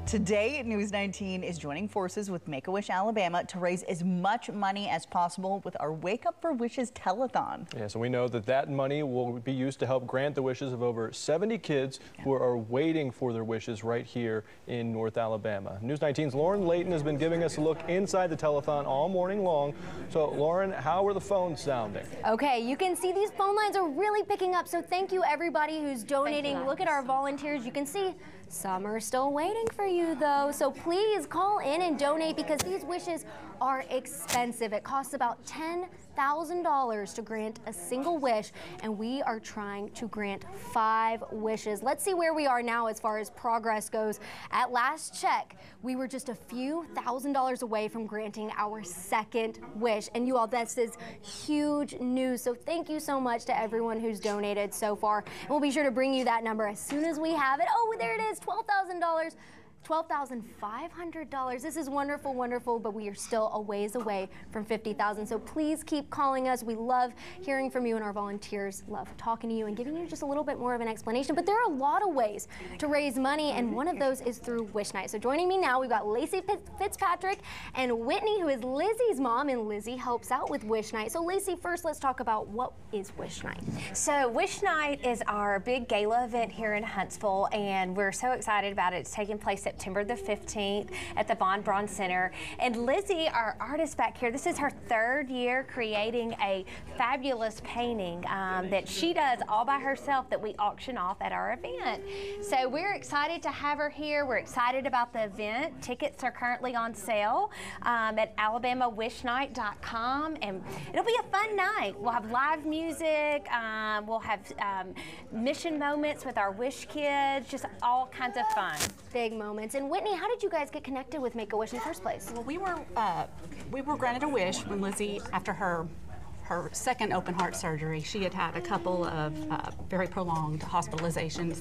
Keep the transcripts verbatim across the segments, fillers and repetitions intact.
Today, News nineteen is joining forces with Make-A-Wish Alabama to raise as much money as possible with our Wake Up for Wishes telethon. Yeah, so we know that that money will be used to help grant the wishes of over seventy kids yeah. who are waiting for their wishes right here in North Alabama. News nineteen's Lauren Layton has been giving us a look inside the telethon all morning long. So, Lauren, how are the phones sounding? Okay, you can see these phone lines are really picking up, so thank you everybody who's donating. Look at our volunteers. You can see some are still waiting for you, though, so please call in and donate because these wishes are expensive. It costs about ten thousand dollars to grant a single wish, and we are trying to grant five wishes. Let's see where we are now as far as progress goes. At last check, we were just a few thousand dollars away from granting our second wish, and you all, this is huge news, so thank you so much to everyone who's donated so far, and we'll be sure to bring you that number as soon as we have it. Oh, there it is, twelve thousand dollars. twelve thousand five hundred dollars. This is wonderful, wonderful, but we are still a ways away from fifty thousand dollars. So please keep calling us. We love hearing from you, and our volunteers love talking to you and giving you just a little bit more of an explanation. But there are a lot of ways to raise money, and one of those is through Wish Night. So joining me now, we've got Lacey Fitzpatrick and Whitney, who is Lizzie's mom, and Lizzie helps out with Wish Night. So Lacey, first let's talk about what is Wish Night. So Wish Night is our big gala event here in Huntsville, and we're so excited about it. It's taking place September the fifteenth at the Von Braun Center. And Lizzie, our artist back here, this is her third year creating a fabulous painting um, that she does all by herself that we auction off at our event. So we're excited to have her here. We're excited about the event. Tickets are currently on sale um, at alabama wish night dot com, and it'll be a fun night. We'll have live music, um, we'll have um, mission moments with our Wish kids, just all kinds of fun. Big moments. And Whitney, how did you guys get connected with Make-A-Wish in the first place? Well, we were uh, we were granted a wish when Lizzie, after her her second open heart surgery, she had had a couple of uh, very prolonged hospitalizations,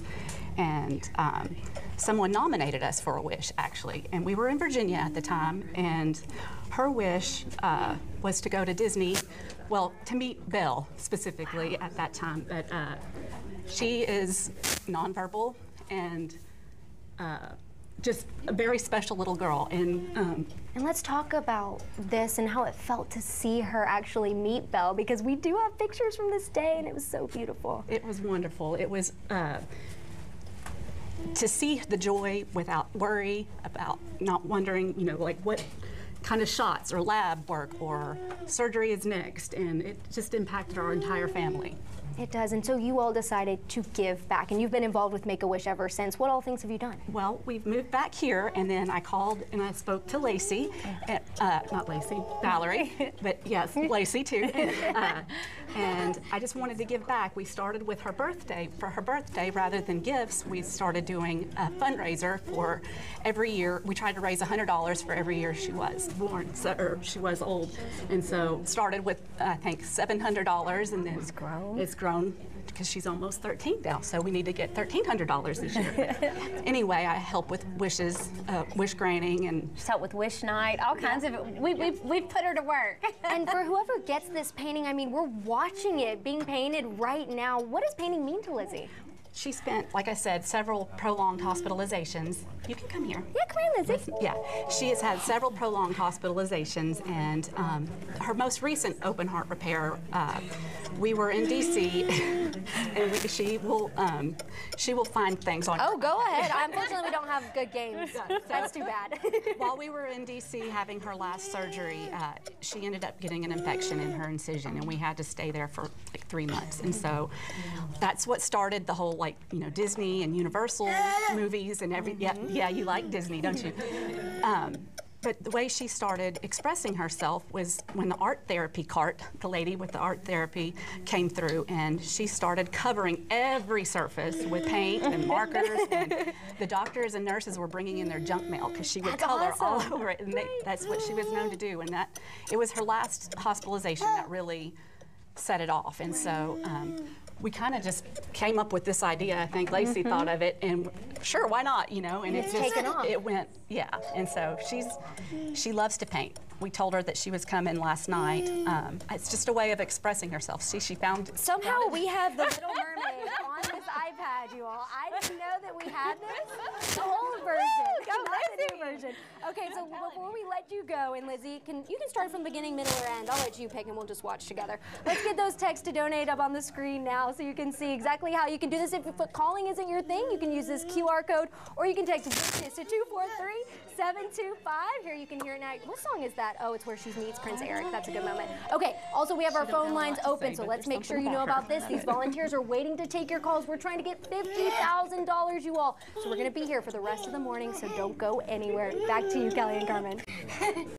and um, someone nominated us for a wish, actually. And we were in Virginia at the time, and her wish uh, was to go to Disney, well, to meet Belle specifically at that time. But uh, she is nonverbal and uh, just a very special little girl. And um, and let's talk about this and how it felt to see her actually meet Belle, because we do have pictures from this day, and it was so beautiful. It was wonderful. It was uh, to see the joy without worry about not wondering, you know, like what kind of shots or lab work or surgery is next, and it just impacted our entire family. It does, and so you all decided to give back, and you've been involved with Make-A-Wish ever since. What all things have you done? Well, we've moved back here, and then I called and I spoke to Lacey, uh, uh, not Lacey, Valerie, but yes, Lacey too. Uh, and I just wanted to give back. We started with her birthday. For her birthday, rather than gifts, we started doing a fundraiser for every year. We tried to raise one hundred dollars for every year she was born, so, or she was old. And so started with, I think, seven hundred dollars, and then it's grown. It's grown because she's almost thirteen now, so we need to get thirteen hundred dollars this year. Anyway, I help with wishes, uh, wish granting, and just help with Wish Night, all kinds of it. We, we've, we've put her to work. And for whoever gets this painting, I mean, we're watching it being painted right now. What does painting mean to Lizzie? She spent, like I said, several prolonged hospitalizations. You can come here. Yeah, come here, Lizzie. Yeah, she has had several prolonged hospitalizations, and um, her most recent open heart repair, uh, we were in D C, and we, she will um, she will find things on. Oh, go ahead. Unfortunately, we don't have good games. That's too bad. While we were in D C having her last surgery, uh, she ended up getting an infection in her incision, and we had to stay there for like three months. And so that's what started the whole, like, you know, Disney and Universal movies and every. Yeah, yeah, you like Disney, don't you? Um, But the way she started expressing herself was when the art therapy cart, the lady with the art therapy, came through, and she started covering every surface with paint and markers, and the doctors and nurses were bringing in their junk mail because she would That's color awesome. all over it, and they, that's what she was known to do. And that it was her last hospitalization that really set it off. And so um, we kind of just came up with this idea. I think Lacey mm-hmm. thought of it, and sure, why not, you know? And it's it just taken off. It went, yeah. And so she's she loves to paint. We told her that she was coming last night. Um, it's just a way of expressing herself. See, she found somehow we have the Little Mermaid on this iPad, you all. I didn't know that we had this. The old version. Go, not Lizzie. the new version. Okay, so before we let you go, and Lizzie, can you can start from beginning, middle, or end. I'll let you pick, and we'll just watch together. Let's get those texts to donate up on the screen now, so you can see exactly how you can do this. If calling isn't your thing, you can use this Q R code, or you can text Wishes to two four three, seven two five. Here you can hear it now. What song is that? Oh, it's where she meets Prince Eric. That's a good moment. Okay, also we have our phone lines open, so let's make sure you know about this. These volunteers are waiting to take your calls. We're trying to get fifty thousand dollars, you all. So we're going to be here for the rest of the morning, so don't go anywhere. Back to you, Kelly and Carmen.